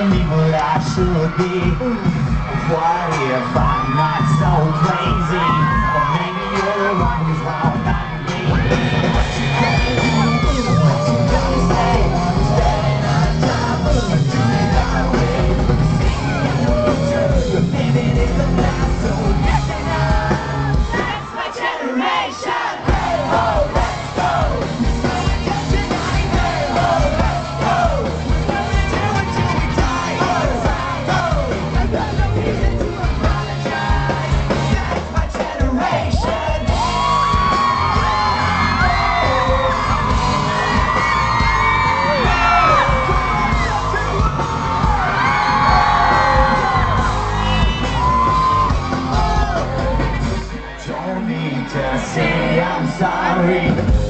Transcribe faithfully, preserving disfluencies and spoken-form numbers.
telling me what I should be. What if I'm not so crazy? Or maybe you're the one who's wrong, not me. What you gonna do? What you gonna say? Standing on top of a doing our way. Seeing in the future, you're living in the past, so listen up. That's my generation. Hey ho, let's go. So we just tonight. Hey ho, let's go. We'll do it till we die. Let's go. I got no reason to apologize. That's my generation. Don't need to say I'm sorry.